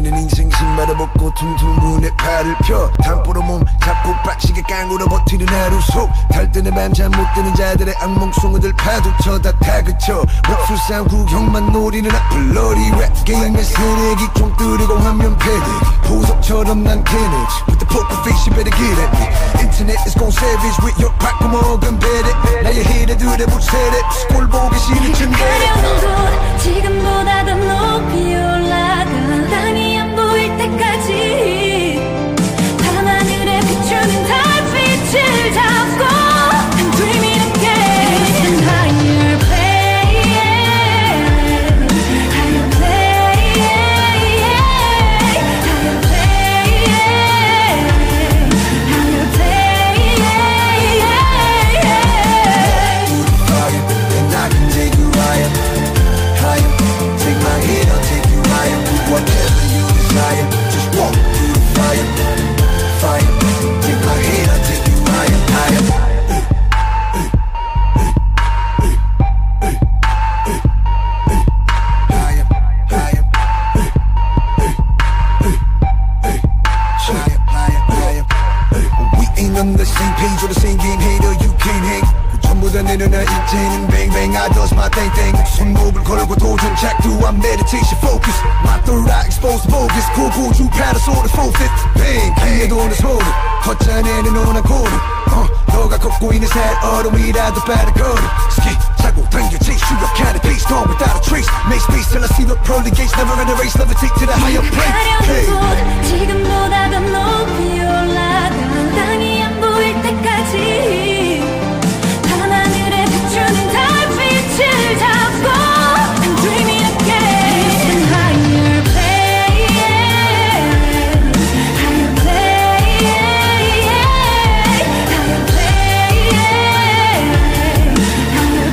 우리는 인생 신발을 벗고 퉁퉁 문에 팔을 펴 담보로 몸 잡고 빡시게 깡으로 버티는 하루 속 달뜨는 밤 잠 못 드는 자들의 악몽송이들 파도쳐 다 타그쳐 목술 싸움 구경만 노리는 악플러리 랩 게임의 새내기 총 뜨리고 화면 패드 보석처럼 난 캐네지 With the poker face you better get at me Internet is gon' savage with your 바꿔 먹은 베레 나의 히레들의 무채레 꼴 보기 싫은 층대레 가려운 곳 지금보다 더 높이 올라가 땅이 안 보일 때까지 밤하늘에 비추는 달빛을 잡고 I'm dreaming again in higher plane higher plane higher plane higher plane And I can take you higher higher take my hand I'll take you higher whatever you desire just walk through the fire fire take my hand I'll take you higher higher on the same page or the same game hater you can't hang 전부 다 내려놔 이제는 bang bang I does my thing thing 손목을 걸고 도전 착두한 meditation focus my third eye exposed bogus 고고주 parasaurus full-fifth bang 기회도 오는 소리 걷자내는 오는 고리 너가 걷고 있는 살 얼음이라도 빠른 걸음 ski 차고 당겨 chase you up kind of pace gone without a trace make space till I see the pearly gates never in a race levitate to the higher plane hey. 가려운 곳 지금보다 더 높이 올라가 땅이 안 보일 때까지 밤하늘에 비추는 달빛을 잡고 I'm dreaming again in higher plane higher plane higher plane higher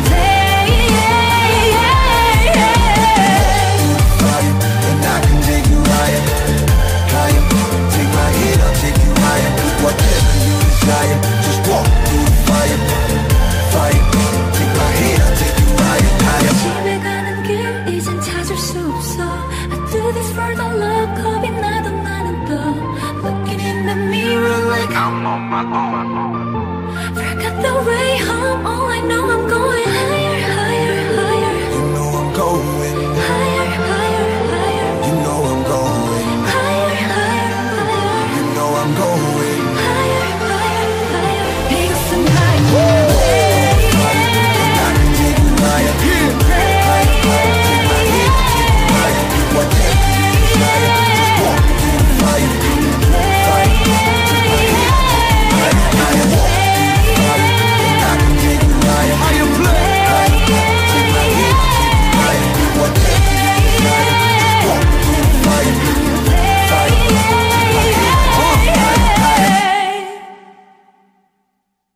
plane Fire, and I can take you higher higher take my hand I'll take you higher whatever you desire just walk through the fire fire take my hand I'll take you higher higher 집에 가는 길 이젠 찾을 수 없어 I do this for the love 겁이 나도 나는 또 Looking in the mirror like I'm on my own Forgot the way home all I know I'm going